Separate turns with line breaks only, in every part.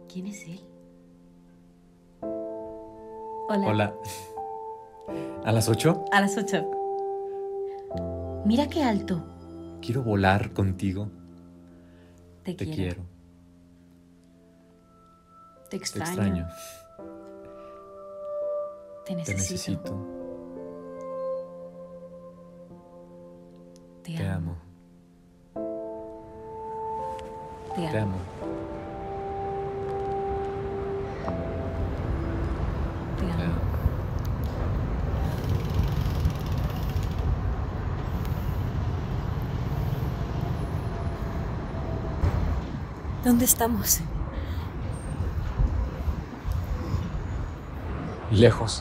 ¿Quién es él? Hola.
Hola. ¿A las 8?
A las 8. Mira qué alto.
Quiero volar contigo.
Te
Te quiero.
Te
Te
extraño.
extraño.
Te
Te
necesito.
necesito.
Te
Te
amo.
amo.
Te
Te
amo.
amo.
Te
Te
amo.
amo.
¿Dónde estamos?
Lejos.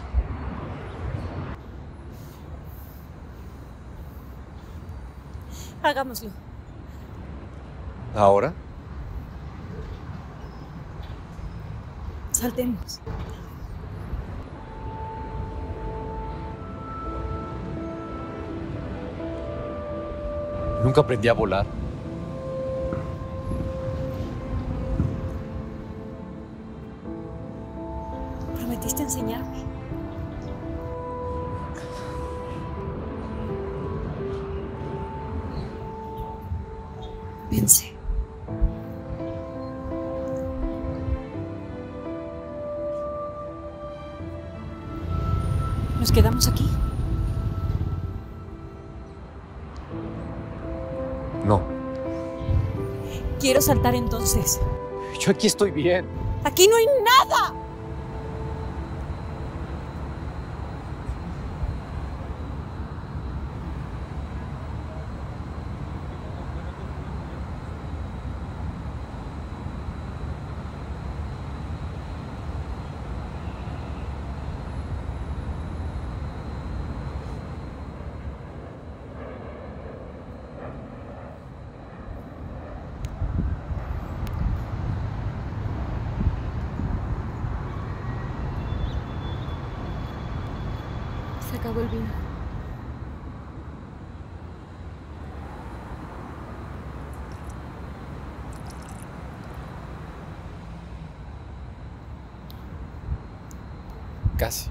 Hagámoslo.
¿Ahora?
Saltemos.
Nunca aprendí a volar.
Prometiste enseñarme. Vence. ¿Nos quedamos aquí?
No.
Quiero saltar entonces.
Yo aquí estoy bien.
¡Aquí no hay nada! Se acabó el vino.
Casi.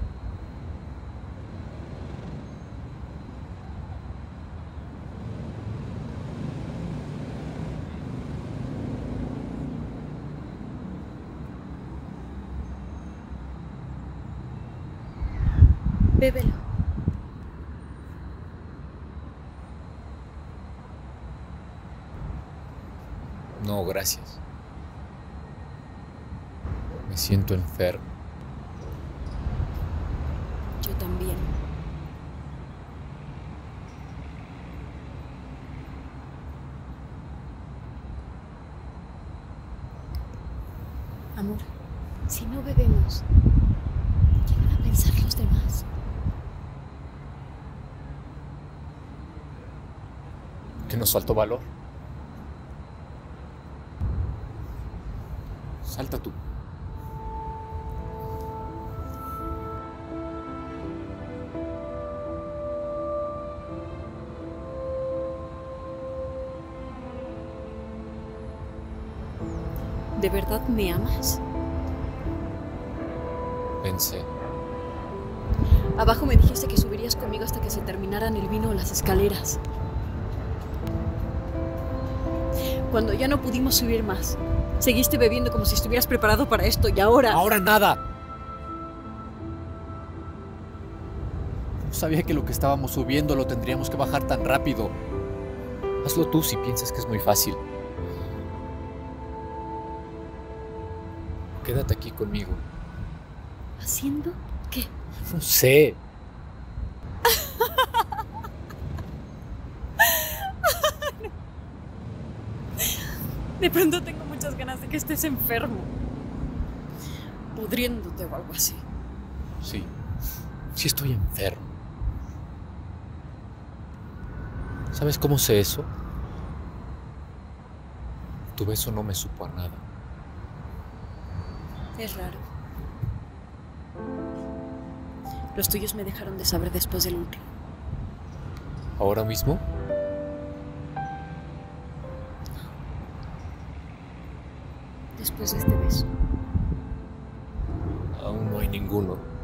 Bébelo.
No, gracias. Me siento enfermo.
Yo también. Amor, si no bebemos, ¿qué van a pensar los demás?
Que nos faltó valor. Salta tú.
¿De verdad me amas?
Pensé.
Abajo me dijiste que subirías conmigo hasta que se terminaran el vino o las escaleras. Cuando ya no pudimos subir más, seguiste bebiendo como si estuvieras preparado para esto y ahora...
¡Ahora nada! No sabía que lo que estábamos subiendo lo tendríamos que bajar tan rápido. Hazlo tú si piensas que es muy fácil. Quédate aquí conmigo.
¿Haciendo qué?
No sé.
De pronto tengo muchas ganas de que estés enfermo. Pudriéndote o algo así.
Sí. Sí estoy enfermo. ¿Sabes cómo sé eso? Tu beso no me supo a nada.
Es raro. Los tuyos me dejaron de saber después del último.
¿Ahora mismo?
Después de este beso.
hay ninguno.